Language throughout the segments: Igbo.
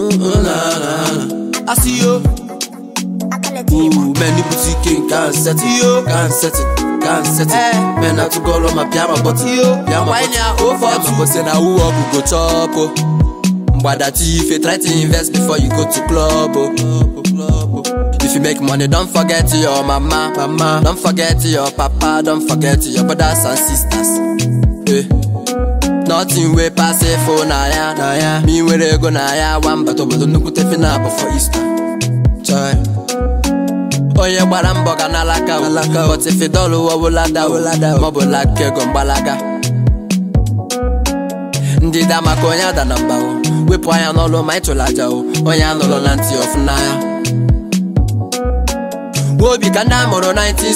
I see you. Many boutique can't set it, can't set it, can't set it. Man, I to go on my piano, but why now? Oh, for you, but now who up go chop? But that if you try to invest before you go to club, if you make money, don't forget your mama, don't forget your papa, don't forget your brothers and sisters. Nothing we pass it for Naya. Me where they go Naya, one but over the Nukute Finapa for Easter. Joy. Oh, yeah, but I'm Bogana Laka, but if you don't know what will I mobile like Gombalaga. Ndida Makoya da number. We point on all my Tolajao, Oyano Lanti of Naya. Wobi Kanamoro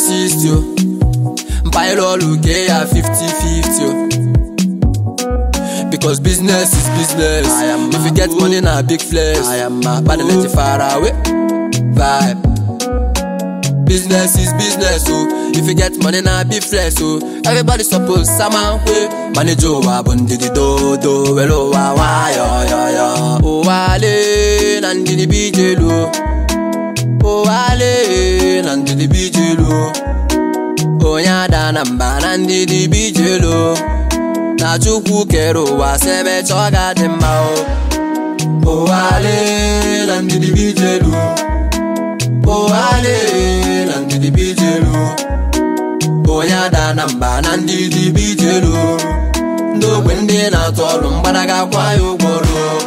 1960. Pyro Lukea 50-50. Because business is business. If you get money in a big flex, but let it far away. Vibe. Business is business, so if you get money in a big flex, so everybody suppose somehow way. Manage over bundi do well yo. Oh wale nandi di bijelo. Oh wale nandi di bijelo. Oh yada namba nandi di bijelo. Na chukwu kero wa sebe choga de mao. O wale nandi di bijelu. O wale nandi di bijelu. O yada namba nandi di bijelu. Ndo gwende na tolu mbadaga kwa yugoro.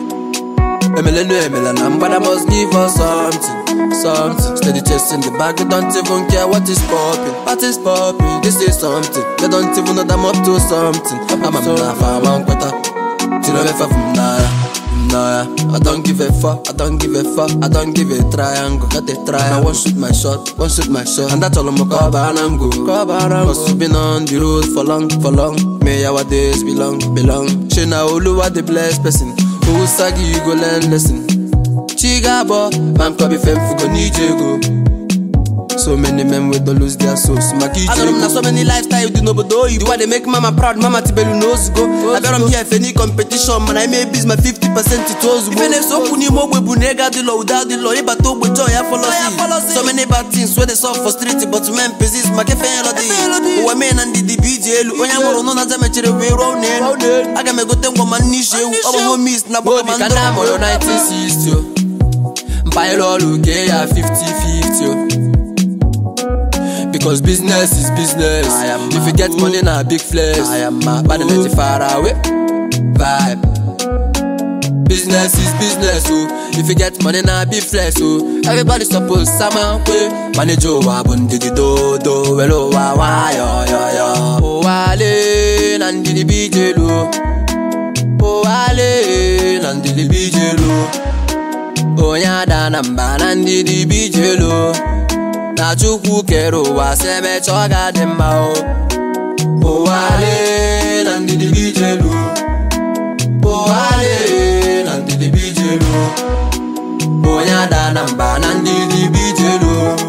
Emele nambada must give us something. Steady chasing the bag, they don't even care what is popping. This is something, they don't even know that I'm up to something. I'm a farmer, till I from Naya. I don't give a fuck, I don't give a triangle, not a triangle. I won't shoot my shot, and that's all I'm cover and go. Cause you've been on the road for long. May our days belong. She now Oluwa the blessed person. Who sagi you go learn lesson. Chigabo, man could be fame for go need you go. So many men will don't lose their souls. I don't know so many lifestyle you do know, but though you why they make mama proud, mama Tibelu knows go. I bet I'm here if any competition, man I may be my 50% it was go. Even if so kuni mo we bunega the law without the law, but to joy I follow. So many bad things where they solve for street, but men persist my cafe melody. Who men and the BJ lu onya moro no na za mechere we roll ne. Aga me go tem go man niche you. Obo miss na bo man do. 1960. Pyro Lukea 50-50. Because business is business. If you get money in a big flex, but let it far away. Vibe. Business is business, so if you get money in a big flex, so everybody suppose somehow way. Manage over bundi do well yo. Oh wale nandi di bijelo. Oh wale nandi di bijelo. Oh yada namba nandi di bijelo. Na chukwu kero wa sebe choga de mao. O wale nandi di bijelu. O wale nandi di bijelu. O yada namba nandi di bijelu.